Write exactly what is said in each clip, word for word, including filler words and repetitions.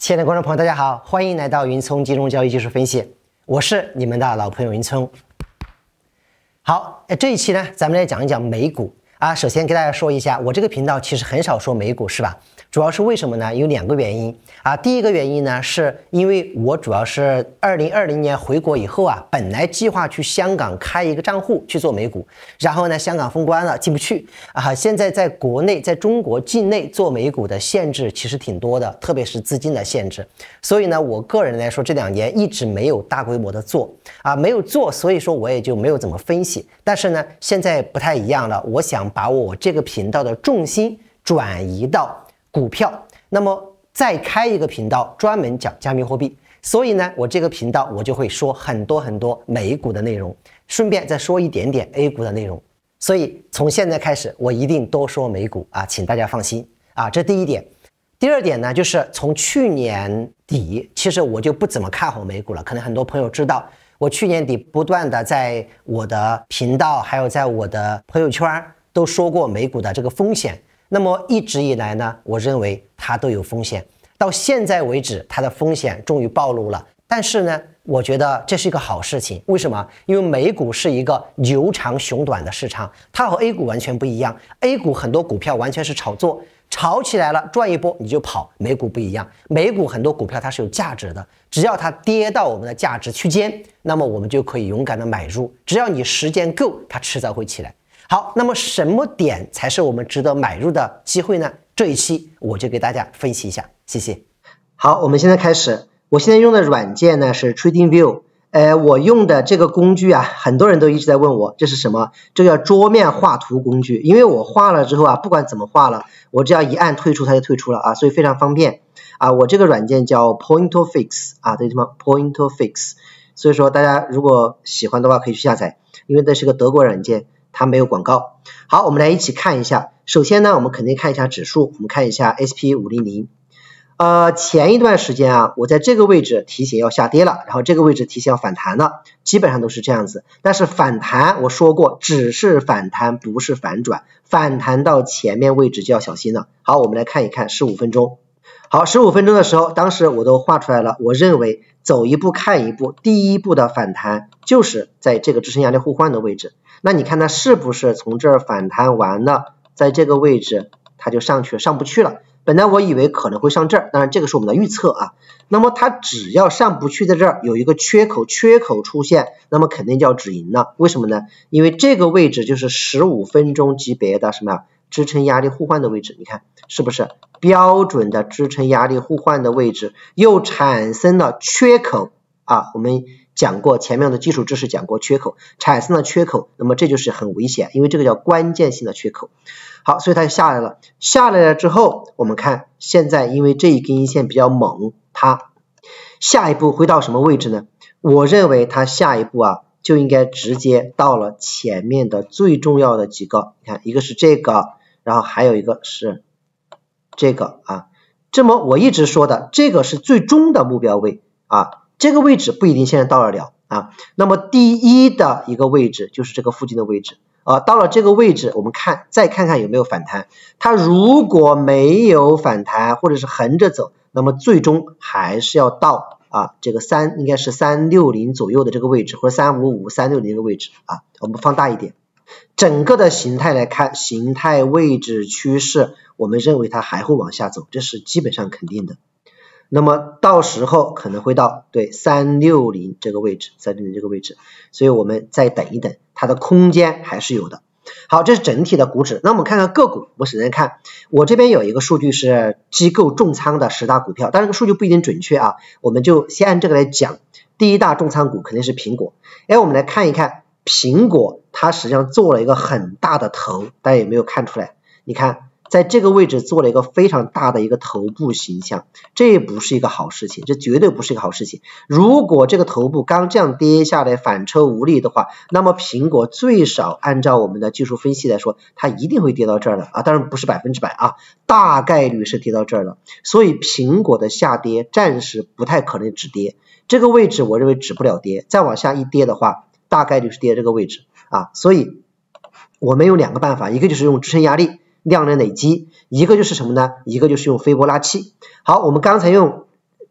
亲爱的观众朋友，大家好，欢迎来到云聪金融交易技术分析，我是你们的老朋友云聪。好，这一期呢，咱们来讲一讲美股啊。首先给大家说一下，我这个频道其实很少说美股，是吧？主要是为什么呢？有两个原因啊。第一个原因呢，是因为我主要是二零二零年回国以后啊，本来计划去香港开一个账户去做美股，然后呢，香港封关了，进不去啊。现在在国内，在中国境内做美股的限制其实挺多的，特别是资金的限制。所以呢，我个人来说，这两年一直没有大规模的做啊，没有做，所以说我也就没有怎么分析。但是呢，现在不太一样了，我想把我这个频道的重心转移到股票，那么再开一个频道专门讲加密货币，所以呢，我这个频道我就会说很多很多美股的内容，顺便再说一点点 A 股的内容。所以从现在开始，我一定多说美股啊，请大家放心啊，这第一点。第二点呢，就是从去年底，其实我就不怎么看好美股了。可能很多朋友知道，我去年底不断的在我的频道，还有在我的朋友圈都说过美股的这个风险。那么一直以来呢，我认为它都有风险，到现在为止，它的风险终于暴露了。但是呢，我觉得这是一个好事情。为什么？因为美股是一个牛长熊短的市场，它和 A 股完全不一样。A 股很多股票完全是炒作，炒起来了赚一波你就跑。美股不一样，美股很多股票它是有价值的，只要它跌到我们的价值区间，那么我们就可以勇敢的买入。只要你时间够，它迟早会起来。好，那么什么点才是我们值得买入的机会呢？这一期我就给大家分析一下，谢谢。好，我们现在开始。我现在用的软件呢是 TradingView， 呃，我用的这个工具啊，很多人都一直在问我这是什么，这叫桌面画图工具。因为我画了之后啊，不管怎么画了，我只要一按退出它就退出了啊，所以非常方便啊。我这个软件叫 PointOfX 啊，这个地方 PointOfX， 所以说大家如果喜欢的话可以去下载，因为这是个德国软件。它没有广告。好，我们来一起看一下。首先呢，我们肯定看一下指数，我们看一下 S P 五百。呃，前一段时间啊，我在这个位置提醒要下跌了，然后这个位置提醒要反弹了，基本上都是这样子。但是反弹，我说过，只是反弹，不是反转。反弹到前面位置就要小心了。好，我们来看一看十五分钟。好，十五分钟的时候，当时我都画出来了，我认为走一步看一步，第一步的反弹就是在这个支撑压力互换的位置。那你看它是不是从这儿反弹完了，在这个位置它就上去了，上不去了。本来我以为可能会上这儿，当然这个是我们的预测啊。那么它只要上不去，在这儿有一个缺口，缺口出现，那么肯定就要止盈了。为什么呢？因为这个位置就是十五分钟级别的什么呀？支撑压力互换的位置，你看是不是标准的支撑压力互换的位置，又产生了缺口啊？我们讲过前面的基础知识讲过缺口，产生了缺口，那么这就是很危险，因为这个叫关键性的缺口。好，所以它下来了，下来了之后，我们看现在因为这一根阴线比较猛，它下一步会到什么位置呢？我认为它下一步啊就应该直接到了前面的最重要的几个，你看一个是这个，然后还有一个是这个啊。这么我一直说的，这个是最终的目标位啊，这个位置不一定现在到得了啊。那么第一的一个位置就是这个附近的位置啊，到了这个位置，我们看再看看有没有反弹。它如果没有反弹，或者是横着走，那么最终还是要到啊，这个三应该是三六零左右的这个位置，或者三五五、三六零这个位置啊。我们放大一点，整个的形态来看，形态位置趋势，我们认为它还会往下走，这是基本上肯定的。那么到时候可能会到对三六零这个位置，三六零这个位置，所以我们再等一等，它的空间还是有的。好，这是整体的股指。那我们看看个股，我首先看我这边有一个数据是机构重仓的十大股票，但是这个数据不一定准确啊，我们就先按这个来讲。第一大重仓股肯定是苹果。哎，我们来看一看苹果，它实际上做了一个很大的头，大家有没有看出来？你看在这个位置做了一个非常大的一个头部形象，这不是一个好事情，这绝对不是一个好事情。如果这个头部刚这样跌下来反抽无力的话，那么苹果最少按照我们的技术分析来说，它一定会跌到这儿的啊，当然不是百分之百啊，大概率是跌到这儿了。所以苹果的下跌暂时不太可能止跌，这个位置我认为止不了跌，再往下一跌的话，大概率是跌这个位置啊。所以我们有两个办法，一个就是用支撑压力量能累积，一个就是什么呢？一个就是用斐波那契。好，我们刚才用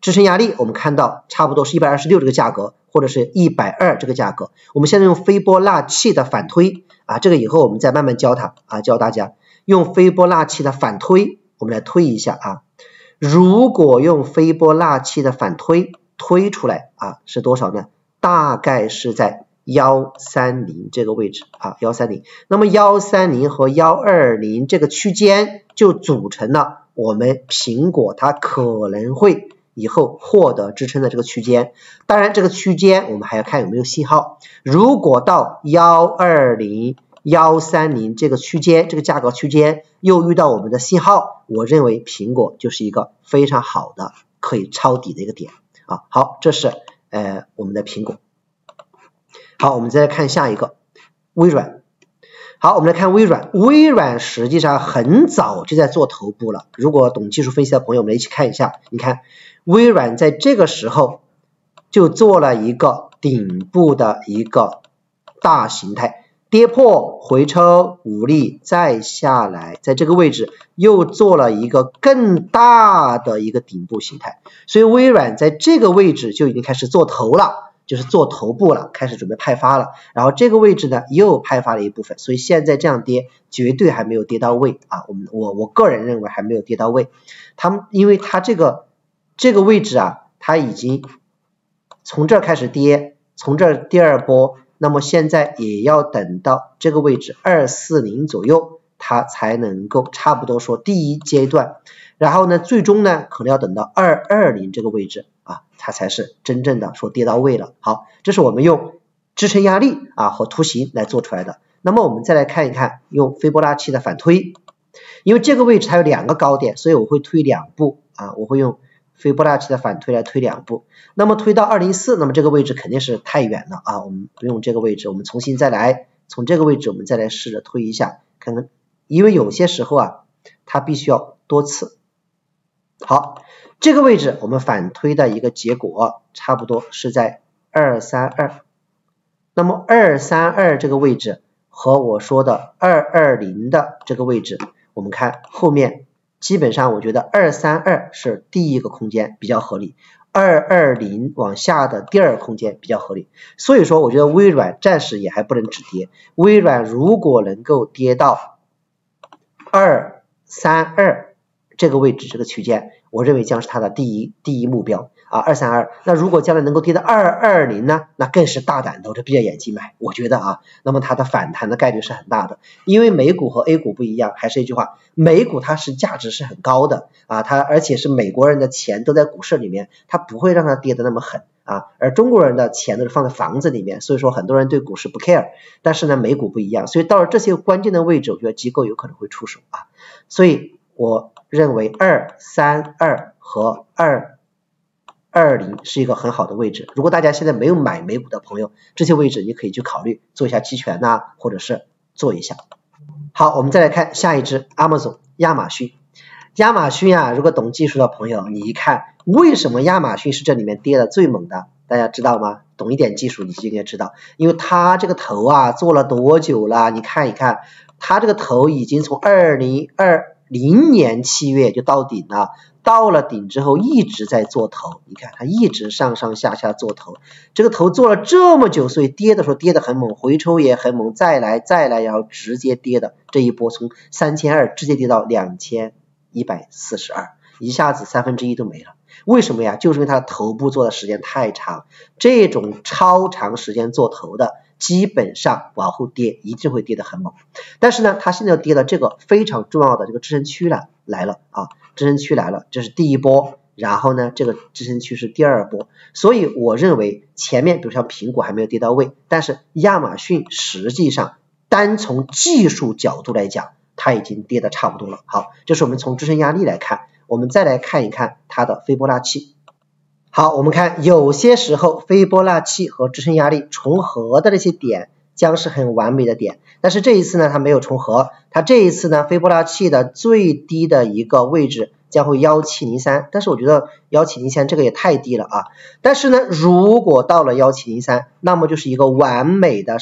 支撑压力我们看到差不多是一百二十六这个价格，或者是一百二这个价格。我们现在用斐波那契的反推啊，这个以后我们再慢慢教它啊，教大家用斐波那契的反推，我们来推一下啊。如果用斐波那契的反推推出来啊，是多少呢？大概是在一三零这个位置啊，一三零。那么一三零和一二零这个区间就组成了我们苹果它可能会以后获得支撑的这个区间。当然这个区间我们还要看有没有信号，如果到一二零、一三零这个区间，这个价格区间又遇到我们的信号，我认为苹果就是一个非常好的可以抄底的一个点啊。好，这是呃我们的苹果。好，我们再来看下一个微软。好，我们来看微软。微软实际上很早就在做头部了，如果懂技术分析的朋友，我们一起看一下。你看微软在这个时候就做了一个顶部的一个大形态，跌破回抽无力再下来，在这个位置又做了一个更大的一个顶部形态，所以微软在这个位置就已经开始做头了，就是做头部了，开始准备派发了。然后这个位置呢又派发了一部分，所以现在这样跌绝对还没有跌到位啊。我们我我个人认为还没有跌到位。他们因为它这个这个位置啊，它已经从这儿开始跌，从这儿第二波，那么现在也要等到这个位置二四零左右，它才能够差不多说第一阶段。然后呢，最终呢可能要等到二二零这个位置啊，它才是真正的说跌到位了。好，这是我们用支撑压力啊和图形来做出来的。那么我们再来看一看用斐波那契的反推，因为这个位置它有两个高点，所以我会推两步啊，我会用斐波那契的反推来推两步。那么推到二零四，那么这个位置肯定是太远了啊，我们不用这个位置，我们重新再来，从这个位置我们再来试着推一下，看看，因为有些时候啊，它必须要多次。好，这个位置我们反推的一个结果差不多是在二三二，那么二三二这个位置和我说的二二零的这个位置，我们看后面基本上我觉得二三二是第一个空间比较合理，二二零往下的第二空间比较合理，所以说我觉得微软暂时也还不能止跌，微软如果能够跌到二三二这个位置这个区间，我认为将是它的第一第一目标啊，二三二。那如果将来能够跌到二二零呢，那更是大胆的，这闭着眼睛买，我觉得啊，那么它的反弹的概率是很大的。因为美股和 A 股不一样，还是一句话，美股它是价值是很高的啊，它而且是美国人的钱都在股市里面，它不会让它跌得那么狠啊，而中国人的钱都是放在房子里面，所以说很多人对股市不 care， 但是呢美股不一样，所以到了这些关键的位置，我觉得机构有可能会出手啊，所以我认为二三二和二二零是一个很好的位置。如果大家现在没有买美股的朋友，这些位置你可以去考虑做一下期权呐、啊，或者是做一下。好，我们再来看下一只 Amazon 亚马逊。亚马逊啊，如果懂技术的朋友，你一看为什么亚马逊是这里面跌的最猛的，大家知道吗？懂一点技术你就应该知道，因为它这个头啊做了多久了？你看一看，它这个头已经从二零二零年七月就到顶了，到了顶之后一直在做头，你看它一直上上下下做头，这个头做了这么久，所以跌的时候跌得很猛，回抽也很猛，再来再来，然后直接跌的这一波从三千二直接跌到两千一百四十二，一下子三分之一都没了。为什么呀？就是因为它的头部做的时间太长，这种超长时间做头的基本上往后跌一定会跌得很猛。但是呢，它现在跌了这个非常重要的这个支撑区了来了啊，支撑区来了，这是第一波，然后呢这个支撑区是第二波，所以我认为前面比如像苹果还没有跌到位，但是亚马逊实际上单从技术角度来讲，它已经跌得差不多了。好，这是我们从支撑压力来看，我们再来看一看它的斐波那契。好，我们看有些时候斐波那契和支撑压力重合的这些点将是很完美的点，但是这一次呢它没有重合，它这一次呢斐波那契的最低的一个位置将会一七零三，但是我觉得一七零三这个也太低了啊。但是呢如果到了一七零三，那么就是一个完美的什么呀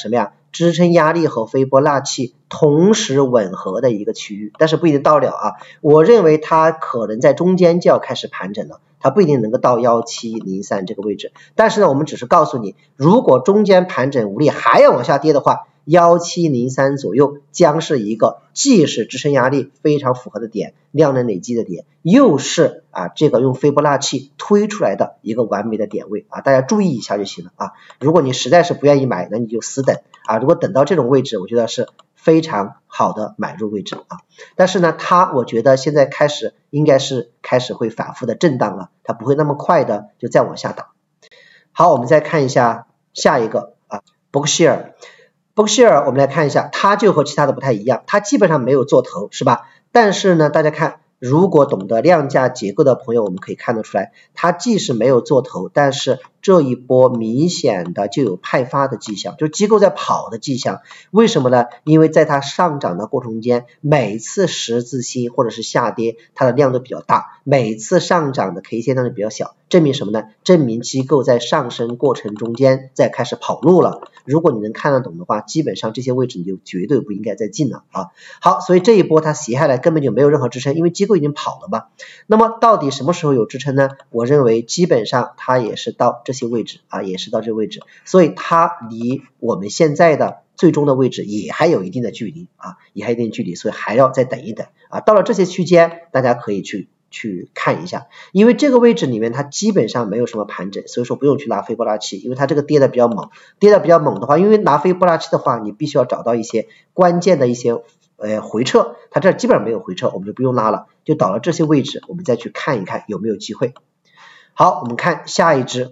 支撑压力和斐波那契同时吻合的一个区域，但是不一定到了啊。我认为它可能在中间就要开始盘整了，它不一定能够到一七零三这个位置。但是呢，我们只是告诉你，如果中间盘整无力还要往下跌的话，一七零三左右将是一个既是支撑压力非常符合的点，量能累积的点，又是啊这个用斐波那契推出来的一个完美的点位啊，大家注意一下就行了啊。如果你实在是不愿意买，那你就死等啊。如果等到这种位置，我觉得是非常好的买入位置啊。但是呢，它我觉得现在开始应该是开始会反复的震荡了，它不会那么快的就再往下打。好，我们再看一下下一个啊，伯克希尔。伯克希尔我们来看一下，它就和其他的不太一样，它基本上没有做头，是吧？但是呢，大家看，如果懂得量价结构的朋友，我们可以看得出来，它既是没有做头，但是这一波明显的就有派发的迹象，就是机构在跑的迹象。为什么呢？因为在它上涨的过程中间，每次十字星或者是下跌，它的量都比较大，每次上涨的 K 线量都比较小，证明什么呢？证明机构在上升过程中间在开始跑路了。如果你能看得懂的话，基本上这些位置你就绝对不应该再进了啊。好，所以这一波它洗下来根本就没有任何支撑，因为机构已经跑了嘛。那么到底什么时候有支撑呢？我认为基本上它也是到这些位置啊，也是到这个位置，所以它离我们现在的最终的位置也还有一定的距离啊，也还有一定距离，所以还要再等一等啊。到了这些区间，大家可以去去看一下，因为这个位置里面它基本上没有什么盘整，所以说不用去拿斐波那契，因为它这个跌的比较猛，跌的比较猛的话，因为拿斐波那契的话，你必须要找到一些关键的一些呃回撤，它这基本上没有回撤，我们就不用拉了，就到了这些位置，我们再去看一看有没有机会。好，我们看下一只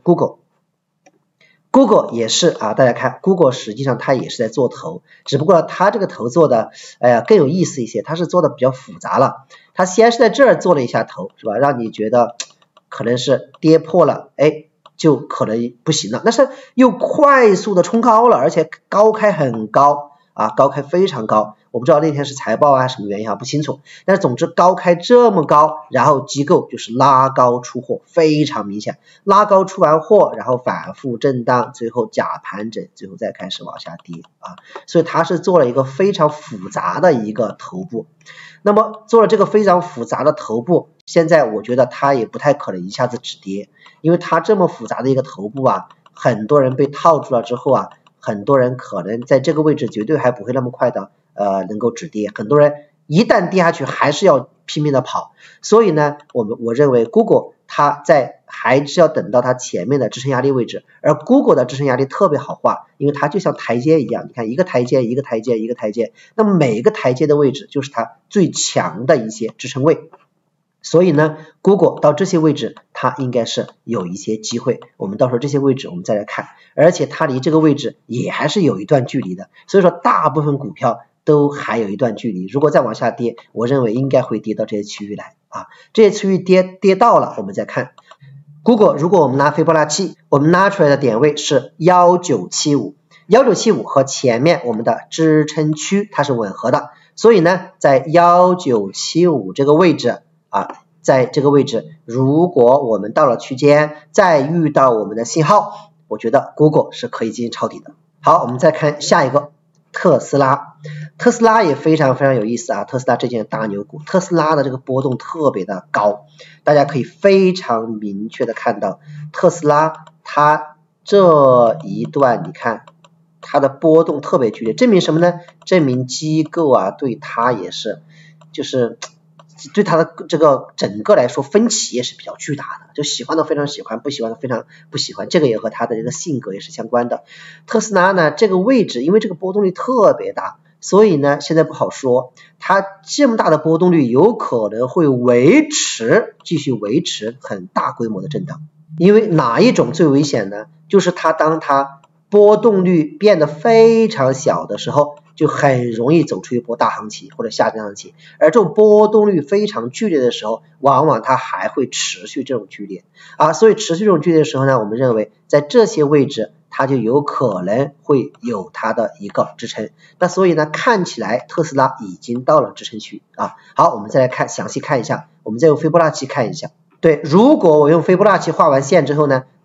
Google。Google 也是啊，大家看 Google 实际上它也是在做头，只不过它这个头做的哎呀更有意思一些，它是做的比较复杂了。它先是在这儿做了一下头，是吧？让你觉得可能是跌破了，哎，就可能不行了。但是又快速的冲高了，而且高开很高啊，高开非常高。我不知道那天是财报啊什么原因啊，不清楚。但是总之高开这么高，然后机构就是拉高出货，非常明显。拉高出完货，然后反复震荡，最后假盘整，最后再开始往下跌啊。所以它是做了一个非常复杂的一个头部。那么做了这个非常复杂的头部，现在我觉得它也不太可能一下子止跌，因为它这么复杂的一个头部啊，很多人被套住了之后啊，很多人可能在这个位置绝对还不会那么快的呃能够止跌，很多人一旦跌下去还是要拼命的跑。所以呢，我们我认为 Google 它在还是要等到它前面的支撑压力位置，而 Google 的支撑压力特别好画，因为它就像台阶一样，你看一个台阶一个台阶一个台阶，那么每一个台阶的位置就是它最强的一些支撑位。所以呢 Google 到这些位置它应该是有一些机会，我们到时候这些位置我们再来看，而且它离这个位置也还是有一段距离的，所以说大部分股票都还有一段距离，如果再往下跌，我认为应该会跌到这些区域来啊，这些区域跌跌到了，我们再看 Google， 如果我们拿斐波那契，我们拿出来的点位是一九七五， 一九七五和前面我们的支撑区它是吻合的，所以呢在一九七五这个位置啊，在这个位置如果我们到了区间再遇到我们的信号，我觉得 Google 是可以进行抄底的。好，我们再看下一个特斯拉。特斯拉也非常非常有意思啊，特斯拉这件大牛股，特斯拉的这个波动特别的高，大家可以非常明确的看到特斯拉它这一段你看它的波动特别剧烈，证明什么呢？证明机构啊对它也是就是对它的这个整个来说分歧也是比较巨大的，就喜欢的非常喜欢，不喜欢的非常不喜欢，这个也和它的这个性格也是相关的。特斯拉呢这个位置因为这个波动率特别大，所以呢现在不好说，它这么大的波动率有可能会维持继续维持很大规模的震荡。因为哪一种最危险呢？就是它当它波动率变得非常小的时候，就很容易走出一波大行情或者下跌行情，而这种波动率非常剧烈的时候，往往它还会持续这种剧烈啊，所以持续这种剧烈的时候呢，我们认为在这些位置它就有可能会有它的一个支撑，那所以呢看起来特斯拉已经到了支撑区啊。好，我们再来看详细看一下，我们再用斐波那契看一下。对，如果我用斐波那契画完线之后呢，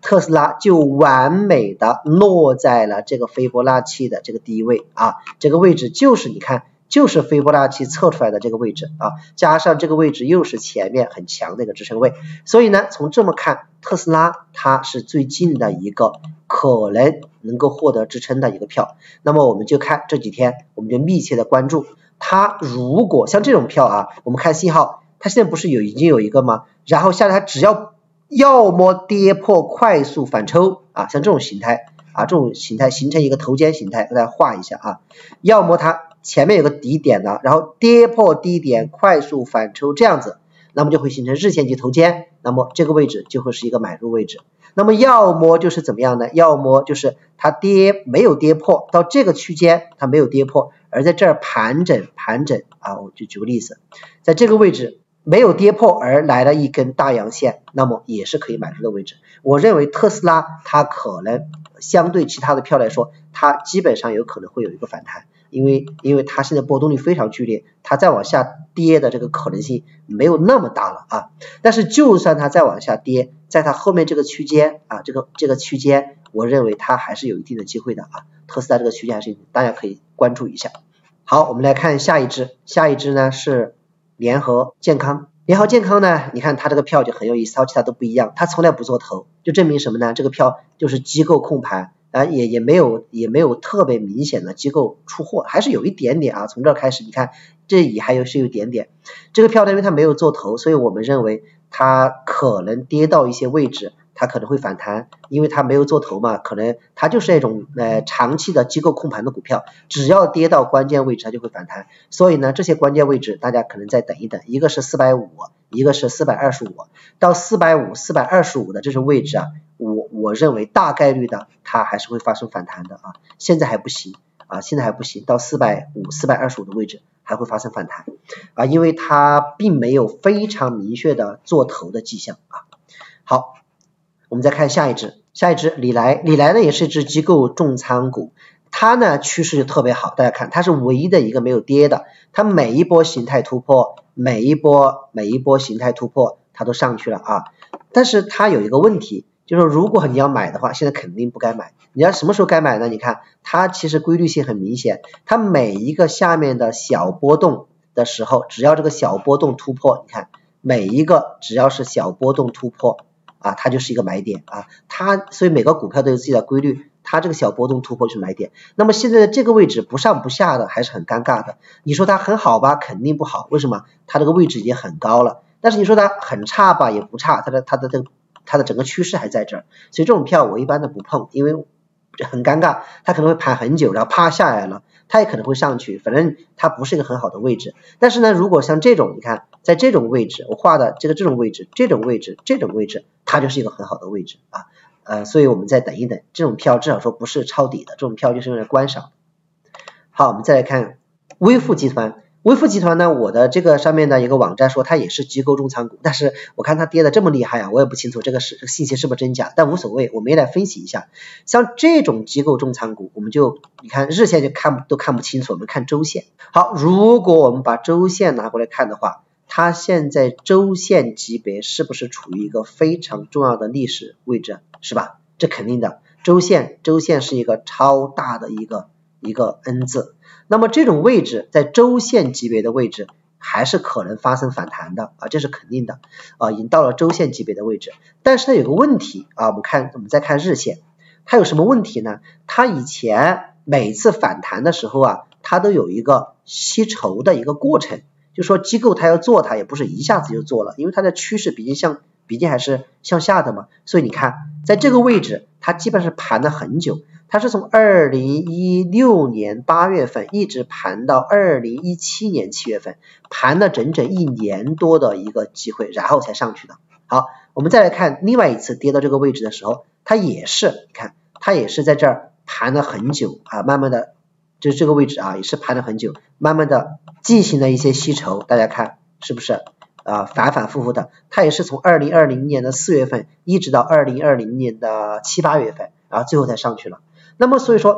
特斯拉就完美的落在了这个斐波那契的这个低位啊，这个位置就是你看就是斐波那契测出来的这个位置啊，加上这个位置又是前面很强的一个支撑位，所以呢从这么看，特斯拉它是最近的一个可能能够获得支撑的一个票。那么我们就看这几天，我们就密切的关注它，如果像这种票啊，我们看信号，它现在不是有已经有一个吗？然后下来它只要要么跌破快速反抽啊，像这种形态啊，这种形态形成一个头肩形态，给大家画一下啊，要么它前面有个底点的，然后跌破低点快速反抽这样子，那么就会形成日线级头肩，那么这个位置就会是一个买入位置。那么要么就是怎么样呢？要么就是它跌没有跌破到这个区间，它没有跌破，而在这儿盘整盘整啊，我就举个例子，在这个位置没有跌破而来了一根大阳线，那么也是可以买入的位置。我认为特斯拉它可能相对其他的票来说，它基本上有可能会有一个反弹，因为因为它现在波动率非常剧烈，它再往下跌的这个可能性没有那么大了啊。但是就算它再往下跌，在它后面这个区间啊，这个这个区间，我认为它还是有一定的机会的啊。特斯拉这个区间还是大家可以关注一下。好，我们来看下一只，下一只呢是联合健康。联合健康呢，你看它这个票就很有意思，它和其他都不一样，它从来不做头，就证明什么呢？这个票就是机构控盘啊，也也没有也没有特别明显的机构出货，还是有一点点啊。从这儿开始，你看这里还有是有一点点。这个票呢，因为它没有做头，所以我们认为它可能跌到一些位置，它可能会反弹，因为它没有做头嘛，可能它就是那种呃长期的机构控盘的股票，只要跌到关键位置它就会反弹。所以呢，这些关键位置大家可能再等一等，一个是四百五，一个是四百二十五，到四百五、四百二十五的这种位置啊，我我认为大概率的它还是会发生反弹的啊，现在还不行啊，现在还不行，到四百五、四百二十五的位置还会发生反弹啊，因为它并没有非常明确的做头的迹象啊。好，我们再看下一只，下一只礼来，礼来呢也是一只机构重仓股，它呢趋势就特别好，大家看它是唯一的一个没有跌的，它每一波形态突破，每一波每一波形态突破它都上去了啊，但是它有一个问题，就是如果你要买的话，现在肯定不该买，你要什么时候该买呢？你看它其实规律性很明显，它每一个下面的小波动的时候，只要这个小波动突破，你看每一个只要是小波动突破啊，它就是一个买点啊，它所以每个股票都有自己的规律，它这个小波动突破就是买点。那么现在的这个位置不上不下的还是很尴尬的，你说它很好吧，肯定不好，为什么？它这个位置已经很高了，但是你说它很差吧，也不差，它的它的这个它的整个趋势还在这儿，所以这种票我一般的不碰，因为很尴尬，它可能会盘很久，然后啪下来了，它也可能会上去，反正它不是一个很好的位置。但是呢，如果像这种，你看在这种位置，我画的这个这种位置，这种位置，这种位置，它就是一个很好的位置啊。呃，所以我们再等一等，这种票至少说不是抄底的，这种票就是用来观赏。好，我们再来看微富集团。微富集团呢，我的这个上面的一个网站说它也是机构重仓股，但是我看它跌的这么厉害啊，我也不清楚这个是这个信息是不是真假，但无所谓，我们也来分析一下。像这种机构重仓股，我们就你看日线就看都看不清楚，我们看周线。好，如果我们把周线拿过来看的话，它现在周线级别是不是处于一个非常重要的历史位置，是吧？这肯定的，周线周线是一个超大的一个一个 N 字。那么这种位置在周线级别的位置还是可能发生反弹的啊，这是肯定的啊，已经到了周线级别的位置。但是它有个问题啊，我们看我们再看日线，它有什么问题呢？它以前每次反弹的时候啊，它都有一个吸筹的一个过程，就说机构它要做它也不是一下子就做了，因为它的趋势毕竟向毕竟还是向下的嘛，所以你看在这个位置它基本上是盘了很久。它是从二零一六年八月份一直盘到二零一七年七月份，盘了整整一年多的一个机会，然后才上去的。好，我们再来看另外一次跌到这个位置的时候，它也是，你看它也是在这儿盘了很久啊，慢慢的就是这个位置啊，也是盘了很久，慢慢的进行了一些吸筹，大家看是不是啊，反反复复的，它也是从二零二零年的四月份一直到二零二零年的七八月份，然后最后才上去了。那么所以说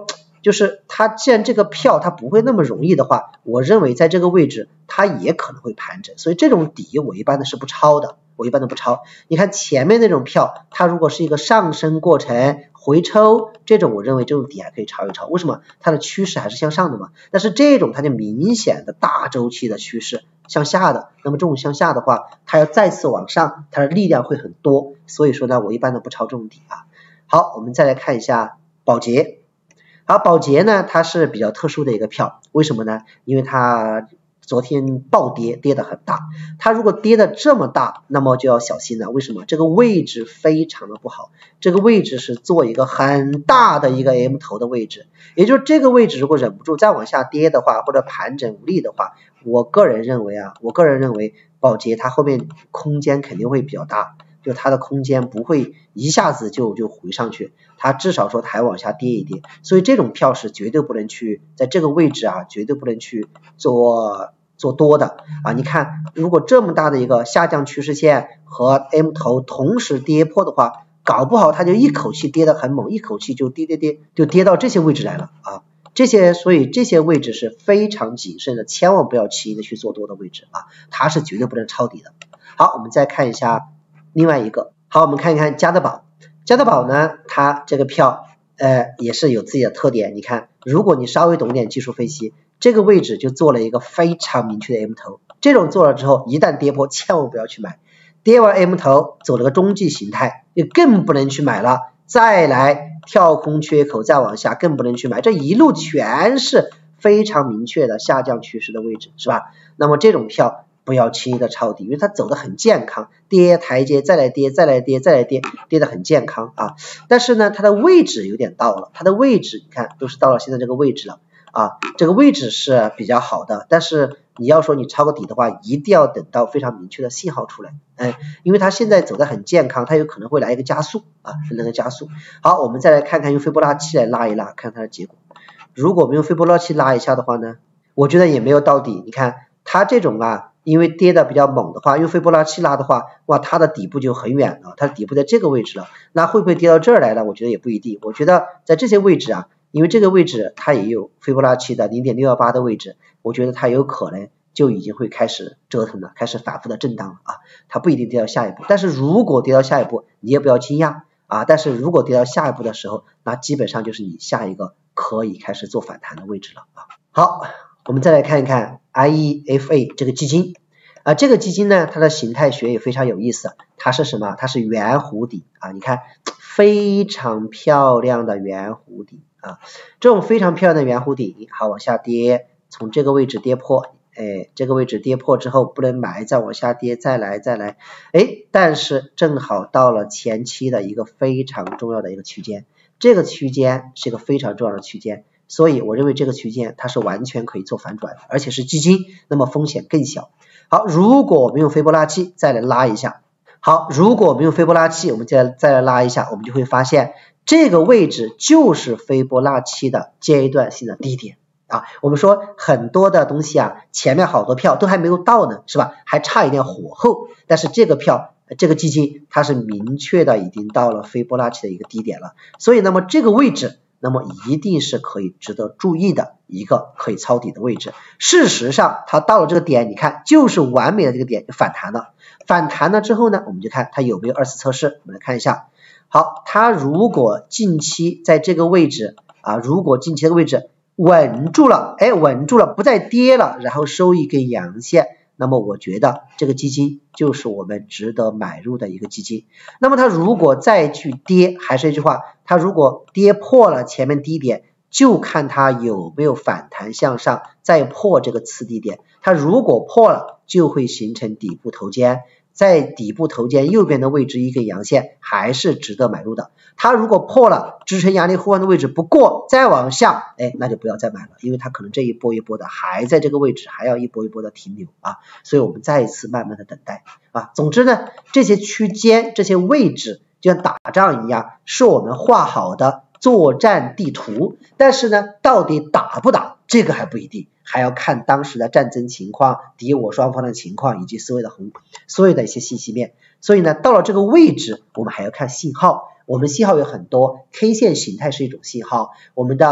就是它既然这个票它不会那么容易的话，我认为在这个位置它也可能会盘整，所以这种底我一般的是不抄的，我一般都不抄。你看前面那种票，它如果是一个上升过程回抽，这种我认为这种底还可以抄一抄，为什么？它的趋势还是向上的嘛。但是这种它就明显的大周期的趋势向下的，那么这种向下的话，它要再次往上，它的力量会很多，所以说呢，我一般都不抄这种底啊。好，我们再来看一下宝洁。好，宝洁呢，它是比较特殊的一个票，为什么呢？因为它昨天暴跌，跌得很大。它如果跌得这么大，那么就要小心了。为什么？这个位置非常的不好，这个位置是做一个很大的一个 M 头的位置，也就是这个位置如果忍不住再往下跌的话，或者盘整无力的话，我个人认为啊，我个人认为宝洁它后面空间肯定会比较大。就它的空间不会一下子就就回上去，它至少说还往下跌一跌，所以这种票是绝对不能去在这个位置啊，绝对不能去做做多的啊。你看，如果这么大的一个下降趋势线和 M 头同时跌破的话，搞不好它就一口气跌得很猛，一口气就跌跌跌就跌到这些位置来了啊。这些所以这些位置是非常谨慎的，千万不要轻易的去做多的位置啊，它是绝对不能抄底的。好，我们再看一下另外一个，好，我们看一看家得宝。家得宝呢，它这个票呃也是有自己的特点。你看，如果你稍微懂点技术分析，这个位置就做了一个非常明确的 M 头，这种做了之后，一旦跌破，千万不要去买。跌完 M 头，走了个中继形态，就更不能去买了。再来跳空缺口，再往下，更不能去买。这一路全是非常明确的下降趋势的位置，是吧？那么这种票不要轻易的抄底，因为它走得很健康，跌台阶再来跌再来跌再来跌，跌得很健康啊。但是呢，它的位置有点到了，它的位置你看都是到了现在这个位置了啊，这个位置是比较好的，但是你要说你抄个底的话，一定要等到非常明确的信号出来，哎，因为它现在走得很健康，它有可能会来一个加速啊，那个加速。好，我们再来看看用斐波那契来拉一拉，看它的结果。如果我们用斐波那契拉一下的话呢，我觉得也没有到底。你看它这种啊，因为跌的比较猛的话，用斐波那契拉的话，哇，它的底部就很远了，它的底部在这个位置了，那会不会跌到这儿来呢？我觉得也不一定。我觉得在这些位置啊，因为这个位置它也有斐波那契的 零点六一八 的位置，我觉得它有可能就已经会开始折腾了，开始反复的震荡了啊，它不一定跌到下一步，但是如果跌到下一步，你也不要惊讶啊，但是如果跌到下一步的时候，那基本上就是你下一个可以开始做反弹的位置了啊。好，我们再来看一看 I E F A 这个基金啊，这个基金呢，它的形态学也非常有意思，它是什么？它是圆弧底啊，你看非常漂亮的圆弧底啊，这种非常漂亮的圆弧底，好往下跌，从这个位置跌破，哎，这个位置跌破之后不能买，再往下跌，再来再来，哎，但是正好到了前期的一个非常重要的一个区间，这个区间是一个非常重要的区间。所以我认为这个区间它是完全可以做反转的，而且是基金，那么风险更小。好，如果我们用斐波那契再来拉一下，好，如果我们用斐波那契，我们再再来拉一下，我们就会发现这个位置就是斐波那契的阶段性的低点啊。我们说很多的东西啊，前面好多票都还没有到呢，是吧？还差一点火候，但是这个票这个基金它是明确的已经到了斐波那契的一个低点了，所以那么这个位置那么一定是可以值得注意的一个可以抄底的位置。事实上它到了这个点，你看就是完美的这个点就反弹了，反弹了之后呢，我们就看它有没有二次测试。我们来看一下，好，它如果近期在这个位置啊，如果近期这个位置稳住了，哎，稳住了不再跌了，然后收一根阳线，那么我觉得这个基金就是我们值得买入的一个基金。那么它如果再去跌，还是一句话，它如果跌破了前面低点，就看它有没有反弹向上，再破这个次低点。它如果破了，就会形成底部头肩，在底部头肩右边的位置一根阳线，还是值得买入的。它如果破了支撑压力互换的位置不过，再往下，哎，那就不要再买了，因为它可能这一波一波的还在这个位置，还要一波一波的停留啊。所以我们再一次慢慢的等待啊。总之呢，这些区间这些位置就像打仗一样，是我们画好的作战地图，但是呢，到底打不打，这个还不一定，还要看当时的战争情况、敌我双方的情况以及所有的红所有的一些信息面。所以呢，到了这个位置，我们还要看信号。我们信号有很多 ，K 线形态是一种信号，我们的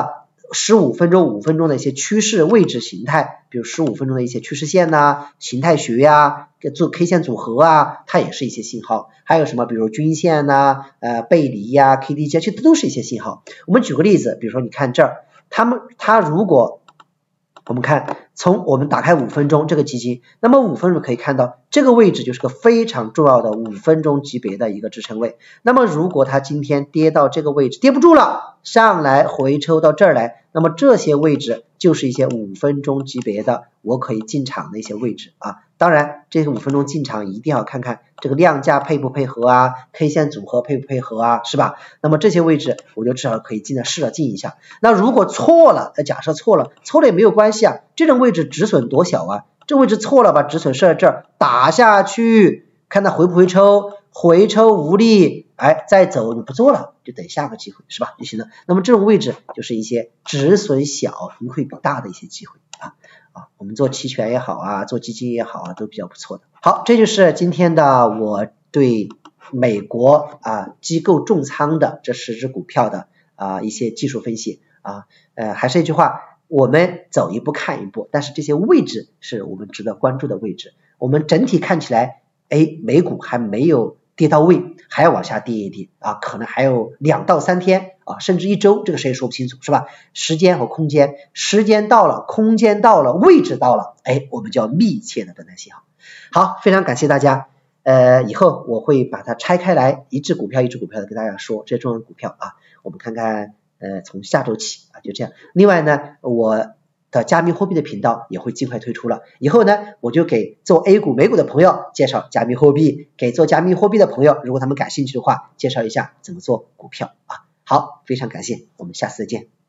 十五分钟、五分钟的一些趋势位置形态，比如十五分钟的一些趋势线呐、啊、形态学呀、啊、做 K 线组合啊，它也是一些信号。还有什么，比如均线呐、啊、呃背离呀、啊、K D J， 这都是一些信号。我们举个例子，比如说你看这儿，他们它如果我们看从我们打开五分钟这个基金，那么五分钟可以看到这个位置就是个非常重要的五分钟级别的一个支撑位。那么如果它今天跌到这个位置跌不住了，上来回抽到这儿来，那么这些位置就是一些五分钟级别的我可以进场的一些位置啊。当然这个五分钟进场一定要看看这个量价配不配合啊， K 线组合配不配合啊，是吧？那么这些位置我就至少可以进来试着进一下。那如果错了，假设错了，错了也没有关系啊，这种位置止损多小啊，这位置错了把止损设在这儿，打下去看它回不回抽，回抽无力，哎，再走你不做了，就等下个机会，是吧？就行了。那么这种位置就是一些止损小盈亏比大的一些机会啊啊，我们做期权也好啊，做基金也好啊，都比较不错的。好，这就是今天的我对美国啊机构重仓的这十只股票的啊一些技术分析啊。呃，还是一句话，我们走一步看一步，但是这些位置是我们值得关注的位置。我们整体看起来，哎，美股还没有跌到位，还要往下跌一跌啊，可能还有两到三天啊，甚至一周，这个谁也说不清楚，是吧？时间和空间，时间到了，空间到了，位置到了，哎，我们就要密切的等待信号。好，非常感谢大家。呃，以后我会把它拆开来，一只股票一只股票的跟大家说这些重要的股票啊，我们看看。呃，从下周起啊，就这样。另外呢，我的加密货币的频道也会尽快推出了。以后呢，我就给做 A 股、美股的朋友介绍加密货币，给做加密货币的朋友，如果他们感兴趣的话，介绍一下怎么做股票啊。好，非常感谢，我们下次再见。